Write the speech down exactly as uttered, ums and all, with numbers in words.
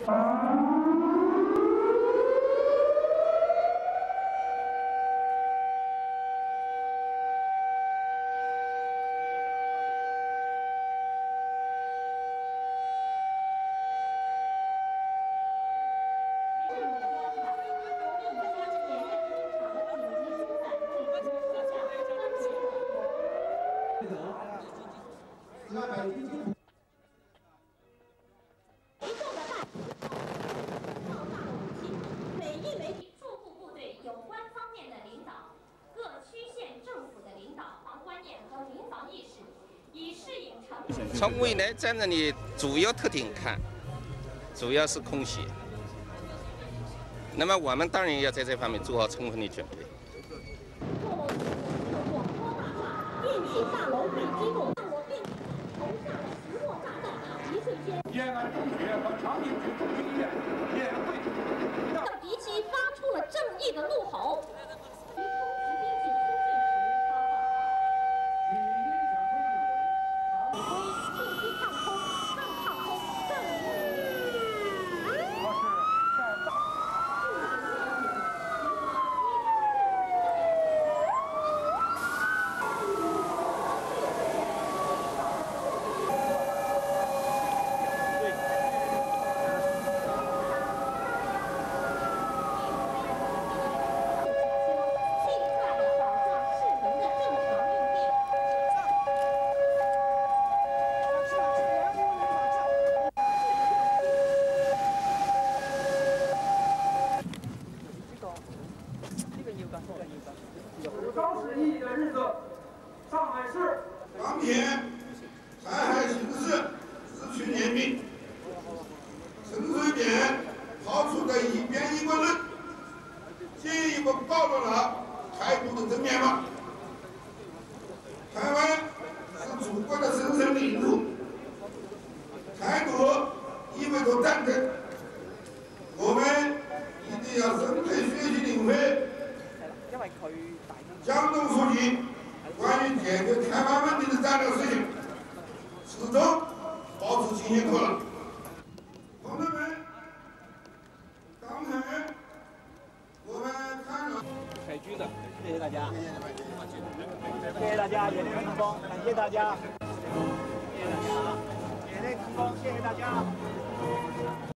从未来战争的主要特点看，主要是空袭。那么我们当然要在这方面做好充分的准备。 电信大楼被击中，让我并投下了石墨炸弹，一瞬间。延安中学和长宁区中心医院也会向敌机发出了正义的怒吼。 双十一的日子，上海市当天上海新市市区人民陈水扁抛出的一边一国论，进一步暴露了台独的真面目。台湾是祖国的神圣领土，台独意味着战争，我们一定要深刻学习领会。 江东书记关于解决台湾问题的战略事情，始终保持清醒可了。同志们，刚才我们看了海军的，谢谢大家，谢谢大家，演练成功，感谢大家，谢谢大家，演练成功，谢谢大家。